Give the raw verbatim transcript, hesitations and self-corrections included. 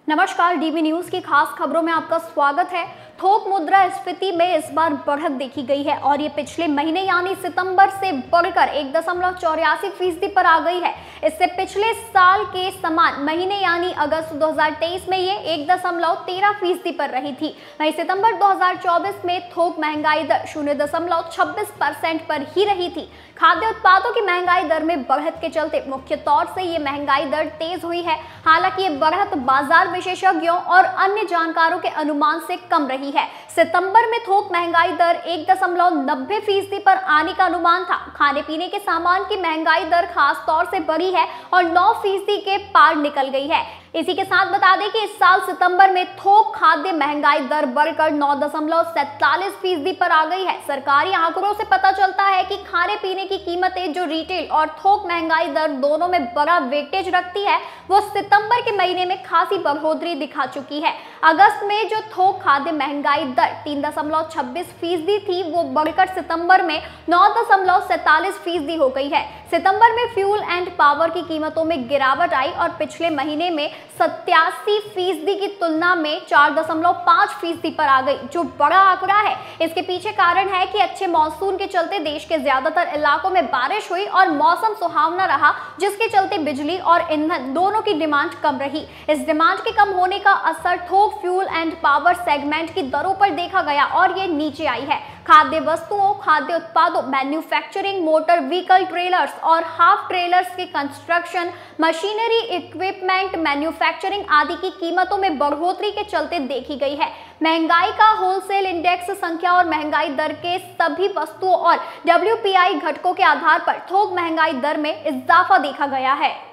नमस्कार, dB news की खास खबरों में आपका स्वागत है। थोक मुद्रास्फीति में इस बार बढ़त देखी गई है और ये पिछले महीने यानी सितंबर से बढ़कर एक दशमलव चौरासी फीसदी पर आ गई है। इससे पिछले साल के समान महीने यानी अगस्त दो हज़ार तेईस में ये एक दशमलव तेरह फीसदी पर रही थी। वहीं सितंबर दो हज़ार चौबीस में थोक महंगाई दर शून्य दशमलव छब्बीस परसेंट पर ही रही थी। खाद्य उत्पादों की महंगाई दर में बढ़त के चलते मुख्य तौर से ये महंगाई दर तेज हुई है। हालांकि ये बढ़त बाजार विशेषज्ञों और अन्य जानकारों के अनुमान से कम रही है। सितंबर में थोक महंगाई दर एक दशमलव नब्बे फीसदी पर आने का अनुमान था। खाने पीने के सामान की महंगाई दर खास तौर से बढ़ी है और नौ फीसदी के पार निकल गई है। इसी के साथ बता दें कि इस साल सितंबर में थोक खाद्य महंगाई दर बढ़कर नौ दशमलव सैंतालीस फीसदी पर आ गई है। सरकारी आंकड़ों से पता चलता है कि खाने पीने की कीमतें जो रिटेल और थोक महंगाई दर दोनों में बड़ा वेटेज रखती है, वो सितंबर के महीने में खासी बढ़ोतरी दिखा चुकी है। अगस्त में जो थोक खाद्य महंगाई दर तीन दशमलव छब्बीस फीसदी थी, वो बढ़कर सितंबर में नौ दशमलव सैंतालीस फीसदी हो गई है। सितंबर में फ्यूल एंड पावर की कीमतों में गिरावट आई और पिछले महीने में सत्तासी फीसदी की तुलना में चार दशमलव पाँच फीसदी पर आ गई, जो बड़ा आंकड़ा है। इसके पीछे कारण है कि अच्छे मॉनसून के चलते देश के ज्यादातर इलाकों में बारिश हुई और मौसम सुहावना रहा, जिसके चलते बिजली और ईंधन दोनों की डिमांड कम रही। इस डिमांड के कम होने का असर थोक फ्यूल एंड पावर सेगमेंट की दरों पर देखा गया और ये नीचे आई है। खाद्य वस्तुओं, खाद्य उत्पादों, मैन्युफैक्चरिंग, मोटर व्हीकल, ट्रेलर्स और हाफ ट्रेलर्स के कंस्ट्रक्शन, मशीनरी, इक्विपमेंट, मैन्युफैक्चरिंग आदि की कीमतों में बढ़ोतरी के चलते देखी गई है। महंगाई का होलसेल इंडेक्स संख्या और महंगाई दर के सभी वस्तुओं और डब्ल्यू पी आई घटकों के आधार पर थोक महंगाई दर में इजाफा देखा गया है।